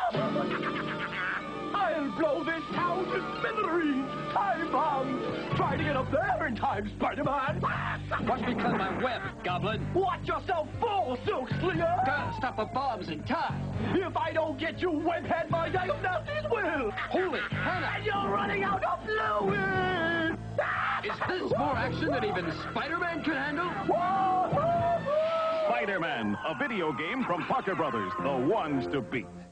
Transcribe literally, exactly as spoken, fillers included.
I'll blow this town to smithereens. Time bombs. Try to get up there in time, Spider-Man. Watch me clear my web, Goblin. Watch yourself fall, Silk Slinger. Gotta stop the bombs in time. If I don't get you, Webhead, my diagnoses will. Holy Hannah! And you're running out of fluid. Is this more action than even Spider-Man could handle? Spider-Man, a video game from Parker Brothers, the ones to beat.